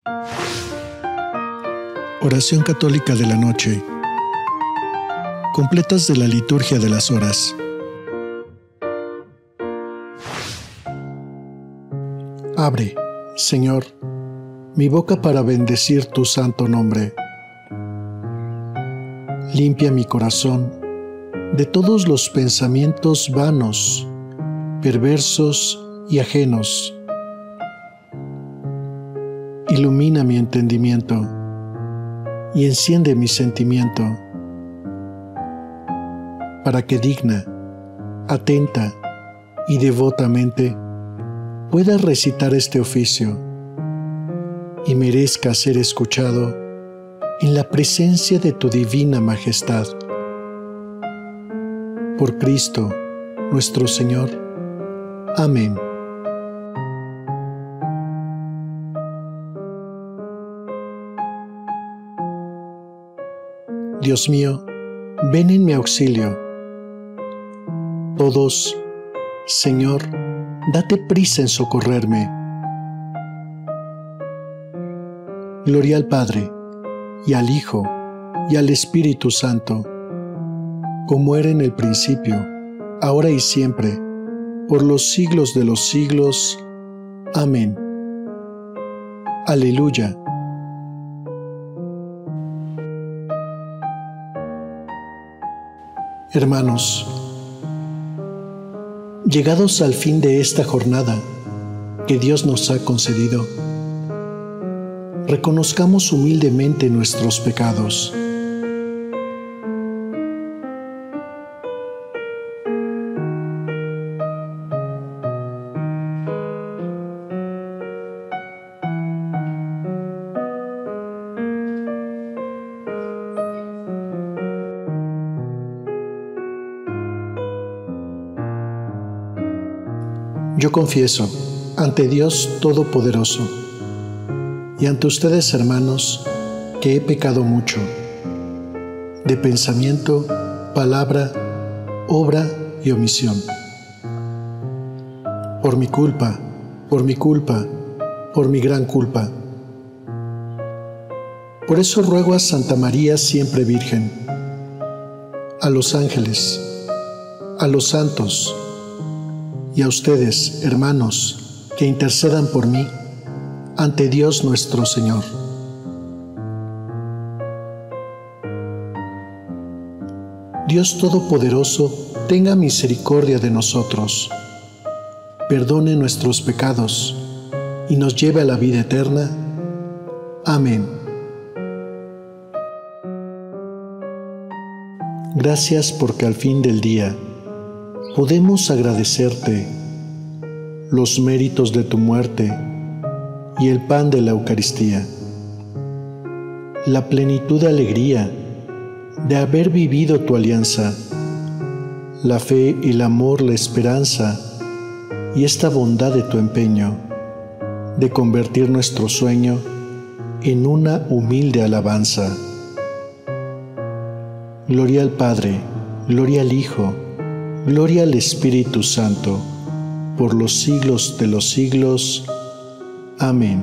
Oración católica de la noche. Completas de la liturgia de las horas. Abre, Señor, mi boca para bendecir tu santo nombre. Limpia mi corazón de todos los pensamientos vanos, perversos y ajenos. Ilumina mi entendimiento y enciende mi sentimiento, para que digna, atenta y devotamente pueda recitar este oficio y merezca ser escuchado en la presencia de tu divina majestad. Por Cristo, nuestro Señor. Amén. Dios mío, ven en mi auxilio. Todos, Señor, date prisa en socorrerme. Gloria al Padre, y al Hijo, y al Espíritu Santo, como era en el principio, ahora y siempre, por los siglos de los siglos. Amén. Aleluya. Hermanos, llegados al fin de esta jornada que Dios nos ha concedido, reconozcamos humildemente nuestros pecados. Yo confieso ante Dios Todopoderoso y ante ustedes, hermanos, que he pecado mucho, de pensamiento, palabra, obra y omisión. Por mi culpa, por mi gran culpa. Por eso ruego a Santa María siempre Virgen, a los ángeles, a los santos, y a ustedes, hermanos, que intercedan por mí ante Dios nuestro Señor. Dios Todopoderoso, tenga misericordia de nosotros, perdone nuestros pecados y nos lleve a la vida eterna. Amén. Gracias porque al fin del día podemos agradecerte los méritos de tu muerte y el pan de la Eucaristía, la plenitud de alegría de haber vivido tu alianza, la fe, el amor, la esperanza y esta bondad de tu empeño de convertir nuestro sueño en una humilde alabanza. Gloria al Padre, gloria al Hijo, gloria al Espíritu Santo, por los siglos de los siglos. Amén.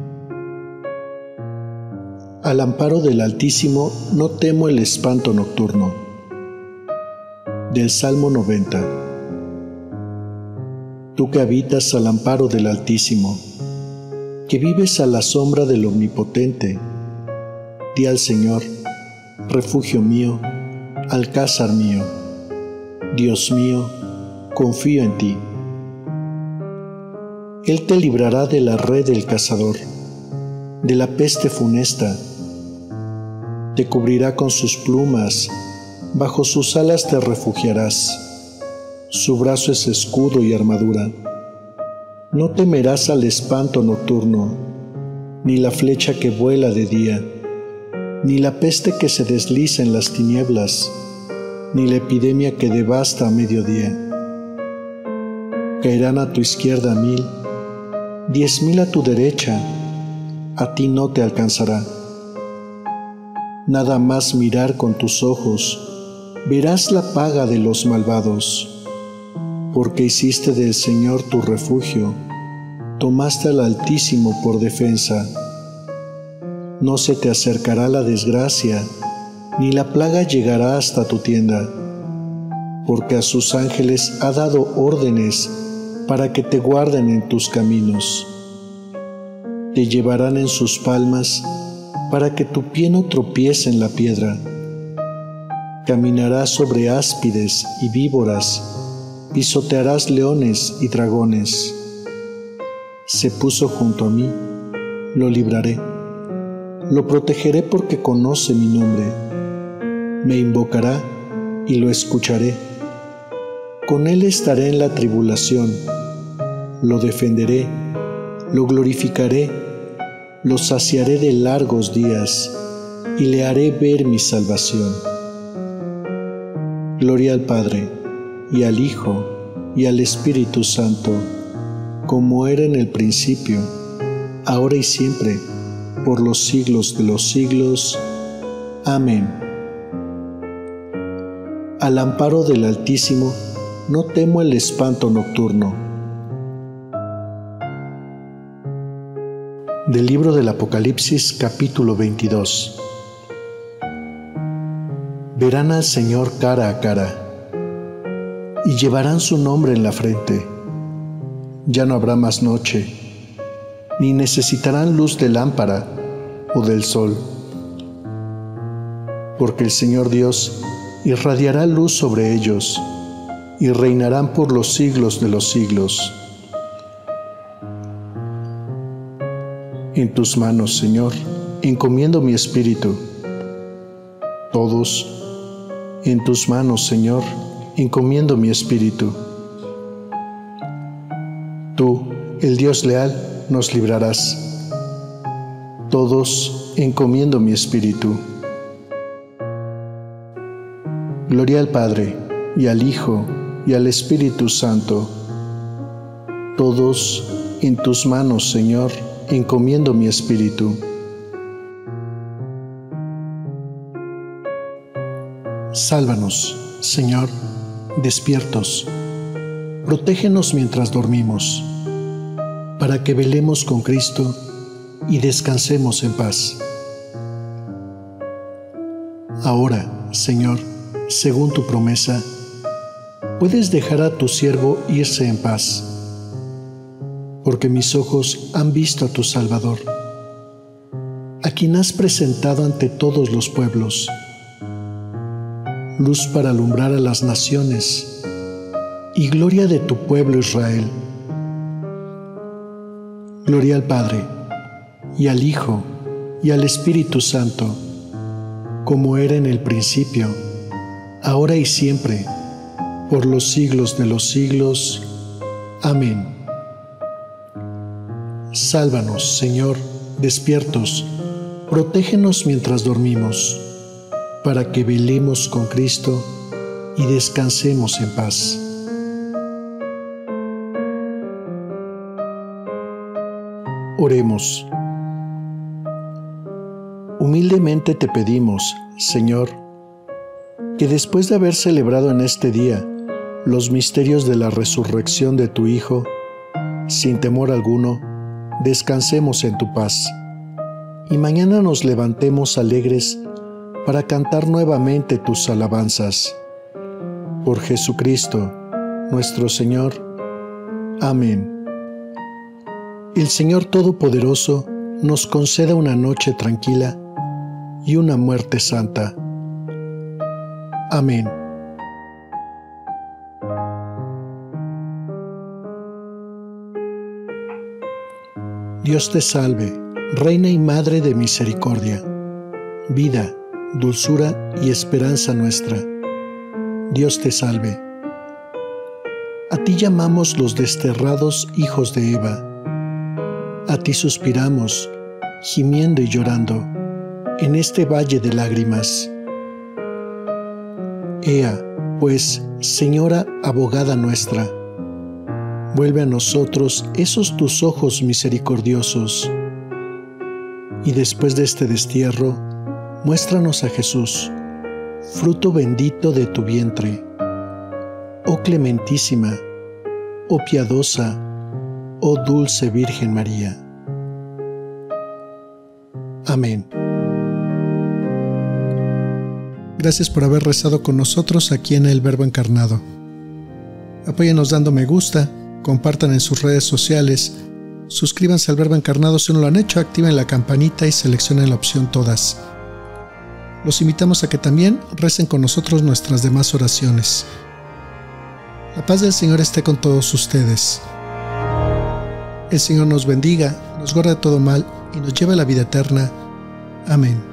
Al amparo del Altísimo no temo el espanto nocturno. Del Salmo 90. Tú que habitas al amparo del Altísimo, que vives a la sombra del Omnipotente, di al Señor, refugio mío, alcázar mío. Dios mío, confío en ti. Él te librará de la red del cazador, de la peste funesta. Te cubrirá con sus plumas, bajo sus alas te refugiarás. Su brazo es escudo y armadura. No temerás al espanto nocturno, ni la flecha que vuela de día, ni la peste que se desliza en las tinieblas, ni la epidemia que devasta a mediodía. Caerán a tu izquierda 1000, 10,000 a tu derecha, a ti no te alcanzará. Nada más mirar con tus ojos, verás la paga de los malvados, porque hiciste del Señor tu refugio, tomaste al Altísimo por defensa. No se te acercará la desgracia, ni la plaga llegará hasta tu tienda, porque a sus ángeles ha dado órdenes para que te guarden en tus caminos. Te llevarán en sus palmas para que tu pie no tropiece en la piedra. Caminarás sobre áspides y víboras, pisotearás leones y dragones. Se puso junto a mí, lo libraré. Lo protegeré porque conoce mi nombre. Me invocará y lo escucharé. Con él estaré en la tribulación. Lo defenderé, lo glorificaré, lo saciaré de largos días y le haré ver mi salvación. Gloria al Padre, y al Hijo, y al Espíritu Santo, como era en el principio, ahora y siempre, por los siglos de los siglos. Amén. Al amparo del Altísimo, no temo el espanto nocturno. Del libro del Apocalipsis, capítulo 22. Verán al Señor cara a cara, y llevarán su nombre en la frente. Ya no habrá más noche, ni necesitarán luz de lámpara o del sol, porque el Señor Dios irradiará luz sobre ellos, y reinarán por los siglos de los siglos. En tus manos, Señor, encomiendo mi espíritu. Todos, en tus manos, Señor, encomiendo mi espíritu. Tú, el Dios leal, nos librarás. Todos, encomiendo mi espíritu. Gloria al Padre, y al Hijo, y al Espíritu Santo. Todos, en tus manos, Señor, encomiendo mi espíritu. Sálvanos, Señor, despiertos. Protégenos mientras dormimos, para que velemos con Cristo y descansemos en paz. Ahora, Señor, según tu promesa, puedes dejar a tu siervo irse en paz, porque mis ojos han visto a tu Salvador, a quien has presentado ante todos los pueblos, luz para alumbrar a las naciones y gloria de tu pueblo Israel. Gloria al Padre, y al Hijo, y al Espíritu Santo, como era en el principio, ahora y siempre, por los siglos de los siglos. Amén. Sálvanos, Señor, despiertos, protégenos mientras dormimos, para que velemos con Cristo y descansemos en paz. Oremos. Humildemente te pedimos, Señor, que después de haber celebrado en este día los misterios de la resurrección de tu Hijo, sin temor alguno, descansemos en tu paz, y mañana nos levantemos alegres para cantar nuevamente tus alabanzas. Por Jesucristo, nuestro Señor. Amén. El Señor Todopoderoso nos conceda una noche tranquila y una muerte santa. Amén. Dios te salve, Reina y Madre de misericordia, vida, dulzura y esperanza nuestra. Dios te salve. A ti llamamos los desterrados hijos de Eva. A ti suspiramos, gimiendo y llorando, en este valle de lágrimas. Ea, pues, Señora abogada nuestra, vuelve a nosotros esos tus ojos misericordiosos, y después de este destierro, muéstranos a Jesús, fruto bendito de tu vientre. Oh clementísima, oh piadosa, oh dulce Virgen María. Amén. Gracias por haber rezado con nosotros aquí en El Verbo Encarnado. Apóyenos dando me gusta, compartan en sus redes sociales, suscríbanse al Verbo Encarnado si no lo han hecho, activen la campanita y seleccionen la opción Todas. Los invitamos a que también recen con nosotros nuestras demás oraciones. La paz del Señor esté con todos ustedes. El Señor nos bendiga, nos guarde de todo mal y nos lleve a la vida eterna. Amén.